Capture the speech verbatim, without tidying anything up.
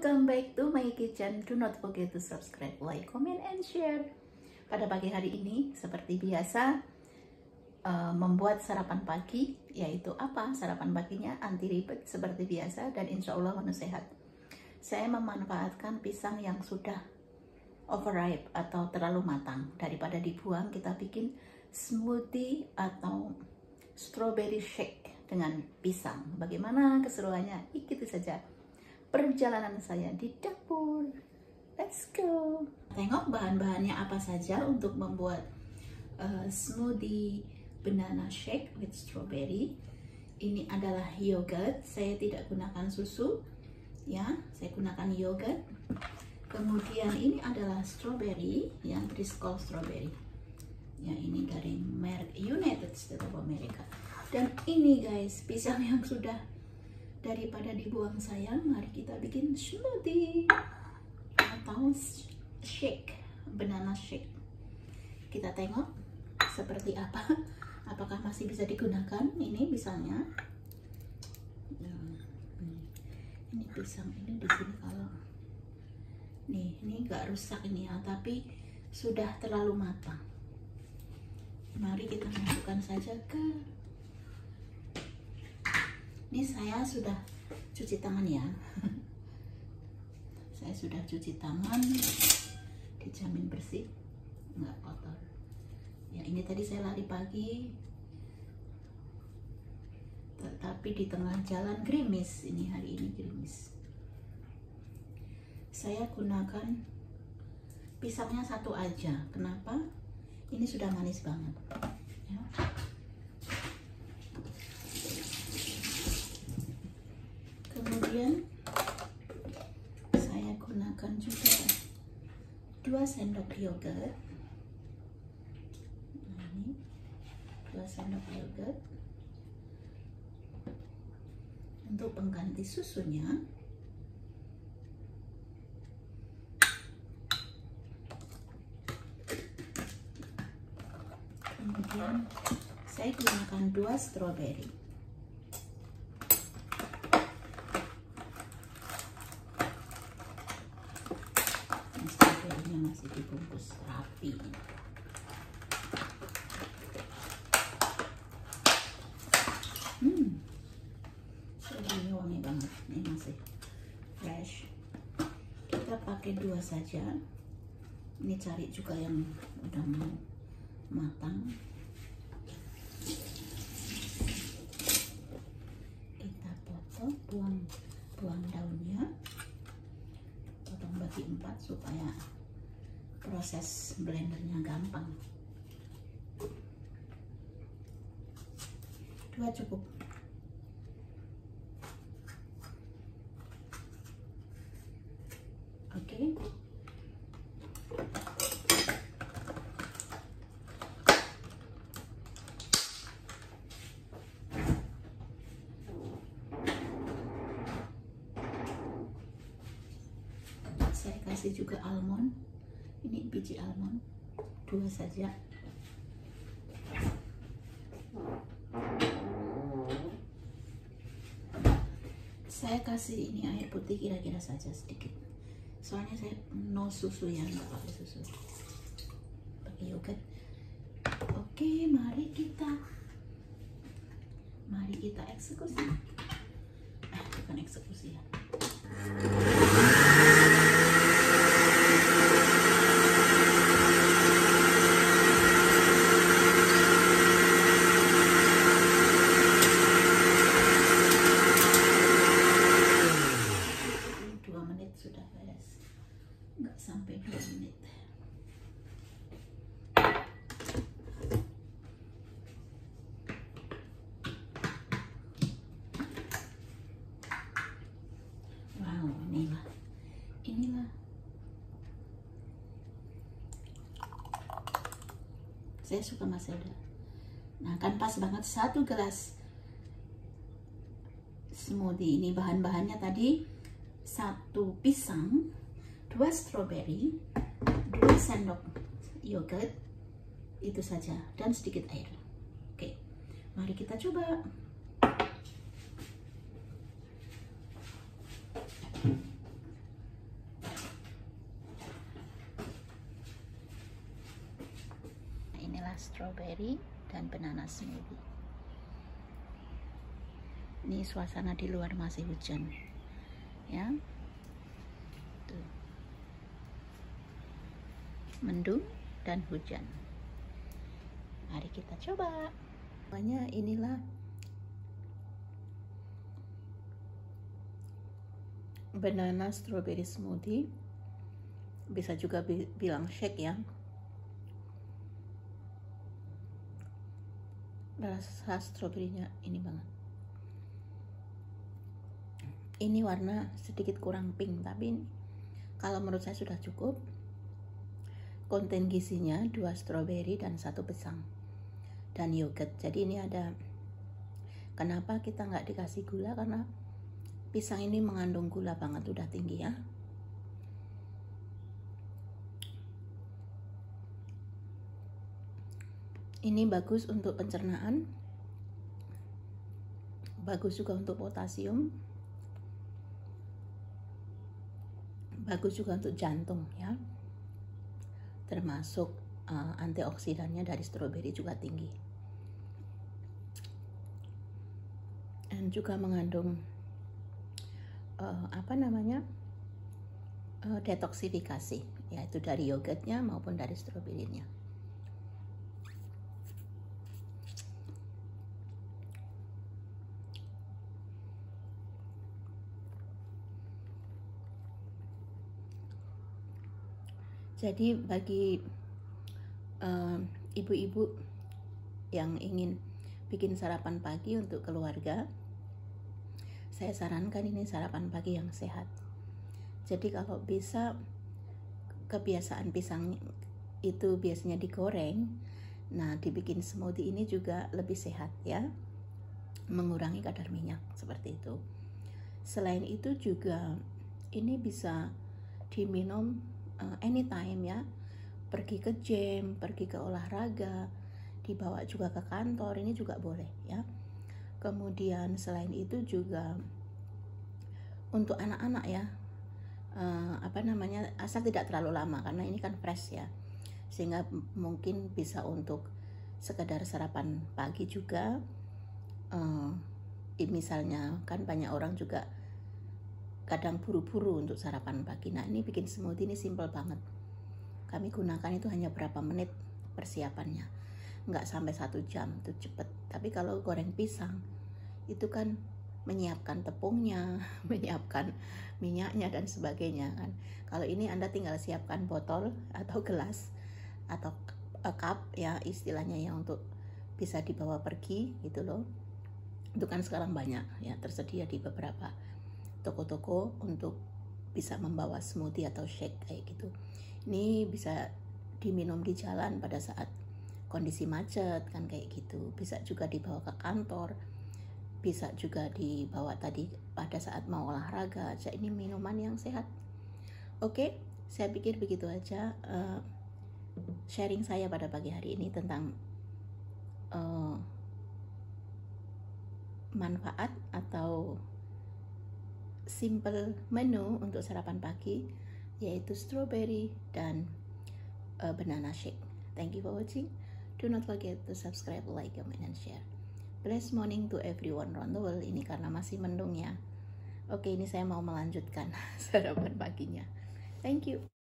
welcome back to my kitchen. Do not forget to subscribe, like, comment, and share. Pada pagi hari ini, seperti biasa, uh, membuat sarapan pagi, yaitu apa? Sarapan paginya anti ribet seperti biasa dan insya Allah menu sehat. Saya memanfaatkan pisang yang sudah overripe atau terlalu matang. Daripada dibuang, kita bikin smoothie atau strawberry shake dengan pisang. Bagaimana keseruannya? Ikuti saja perjalanan saya di dapur. Let's go. Tengok bahan-bahannya apa saja untuk membuat uh, smoothie banana shake with strawberry. Ini adalah yogurt. Saya tidak gunakan susu, ya. Saya gunakan yogurt. Kemudian ini adalah strawberry, yang Driscoll strawberry. Ya, ini dari merek United States of America. Dan ini guys, pisang yang sudah, daripada dibuang sayang, mari kita bikin smoothie atau shake, banana shake. Kita tengok seperti apa, apakah masih bisa digunakan ini pisangnya. Ini pisang ini di sini, kalau nih, ini nggak rusak ini ya, tapi sudah terlalu matang. Mari kita masukkan saja ke, ini saya sudah cuci tangan ya. Saya sudah cuci tangan, dijamin bersih, nggak kotor. Ya, ini tadi saya lari pagi, tetapi di tengah jalan gerimis. Ini hari ini gerimis. Saya gunakan pisangnya satu aja. Kenapa? Ini sudah manis banget. Ya. Kemudian saya gunakan juga dua sendok yogurt. Nah, ini dua sendok yogurt untuk pengganti susunya. Kemudian saya gunakan dua strawberry. Masih dibungkus rapi. Hmm, ini wangi banget. Ini masih fresh. Kita pakai dua saja. Ini cari juga yang udah mau matang. Kita potong, buang buang daunnya. Potong bagi empat supaya proses blendernya gampang. Dua cukup. Oke. Saya kasih juga almond. Ini biji almond, dua saja. Saya kasih ini air putih kira-kira saja sedikit. Soalnya saya no susu ya, nggak pakai susu. Pakai yogurt. Oke, mari kita, mari kita eksekusi. Eh, bukan eksekusi ya. Sudah beres, nggak sampai dua menit. Wow, inilah, inilah. Saya suka Mazda. Nah, kan pas banget satu gelas smoothie ini. Bahan-bahannya tadi satu pisang, dua strawberry, dua sendok yogurt, itu saja, dan sedikit air. Oke, mari kita coba. strawberry dan banana smoothie. Ini suasana di luar masih hujan, ya. Tuh. Mendung dan hujan. Mari kita coba. Namanya inilah banana strawberry smoothie. Bisa juga bi bilang shake ya. Rasa stroberinya ini banget. Ini warna sedikit kurang pink, tapi kalau menurut saya sudah cukup. Konten gizinya dua stroberi dan satu pisang dan yogurt. Jadi ini ada, kenapa kita nggak dikasih gula, karena pisang ini mengandung gula banget, udah tinggi ya. Ini bagus untuk pencernaan, bagus juga untuk potasium, bagus juga untuk jantung ya. Termasuk uh, antioksidannya dari stroberi juga tinggi. Dan juga mengandung uh, apa namanya? Uh, detoksifikasi, yaitu dari yogurtnya maupun dari stroberinya. Jadi bagi ibu-ibu uh, yang ingin bikin sarapan pagi untuk keluarga, saya sarankan ini sarapan pagi yang sehat. Jadi kalau bisa, kebiasaan pisang itu biasanya digoreng, nah dibikin smoothie ini juga lebih sehat ya, mengurangi kadar minyak seperti itu. Selain itu juga ini bisa diminum Uh, anytime ya, pergi ke gym, pergi ke olahraga, dibawa juga ke kantor, ini juga boleh ya. Kemudian selain itu juga untuk anak-anak ya, uh, apa namanya, asal tidak terlalu lama karena ini kan fresh ya, sehingga mungkin bisa untuk sekedar sarapan pagi juga. Uh, misalnya kan banyak orang juga kadang buru-buru untuk sarapan pagi. Nah ini bikin smoothie ini simple banget. Kami gunakan itu hanya berapa menit persiapannya, nggak sampai satu jam, itu cepet. Tapi kalau goreng pisang itu kan menyiapkan tepungnya, menyiapkan minyaknya dan sebagainya kan. Kalau ini Anda tinggal siapkan botol atau gelas atau cup ya istilahnya ya, untuk bisa dibawa pergi gitu loh. Itu kan sekarang banyak ya, tersedia di beberapa toko-toko untuk bisa membawa smoothie atau shake kayak gitu. Ini bisa diminum di jalan pada saat kondisi macet kan kayak gitu. Bisa juga dibawa ke kantor, bisa juga dibawa tadi pada saat mau olahraga. Jadi ini minuman yang sehat. Oke, saya pikir begitu aja uh, sharing saya pada pagi hari ini tentang uh, manfaat atau simple menu untuk sarapan pagi, yaitu strawberry dan uh, banana shake. Thank you for watching. Do not forget to subscribe, like, comment, and share. Blessed morning to everyone around the world. Ini karena masih mendung ya. Oke, ini saya mau melanjutkan sarapan paginya. Thank you.